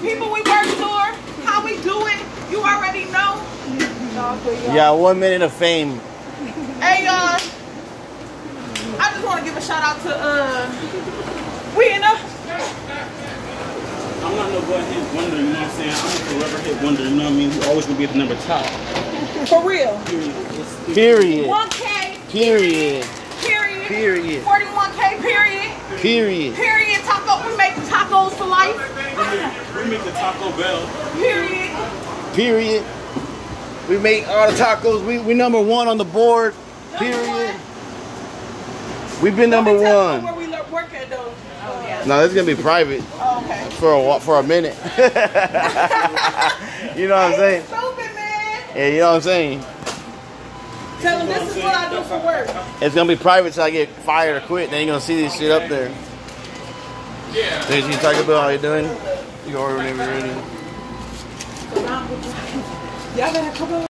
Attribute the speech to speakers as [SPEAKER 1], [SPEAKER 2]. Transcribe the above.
[SPEAKER 1] People we work for, how we do it, you already know.
[SPEAKER 2] Yeah, 1 minute of fame.
[SPEAKER 1] Hey, y'all. I just want to give a shout out to, we in a...
[SPEAKER 3] I'm not no one-hit wonder, you know what I'm saying? I'm a forever hit wonder, you know what I mean? We always gonna be at the number top.
[SPEAKER 1] For real.
[SPEAKER 2] Period.
[SPEAKER 1] 1K.
[SPEAKER 2] Period.
[SPEAKER 1] Period.
[SPEAKER 2] Period.
[SPEAKER 1] 41K. Period.
[SPEAKER 2] Period.
[SPEAKER 1] Period. Taco. We make tacos for life.
[SPEAKER 3] We make the Taco Bell.
[SPEAKER 1] Period.
[SPEAKER 2] Period. We make all the tacos. We number one on the board. Period. We've been number one.
[SPEAKER 1] Where we work at though. Oh yeah.
[SPEAKER 2] No, this is gonna be private.
[SPEAKER 1] Oh, okay.
[SPEAKER 2] For a minute. You know what I'm saying?
[SPEAKER 1] Stupid, man.
[SPEAKER 2] Yeah, you know what I'm saying?
[SPEAKER 1] Tell them this is what I do for work.
[SPEAKER 2] It's gonna be private till I get fired or quit. Then you're gonna see this shit up there. Yeah. There's you talk about how you doing. You order whenever you're ready.
[SPEAKER 1] Y'all gotta come on.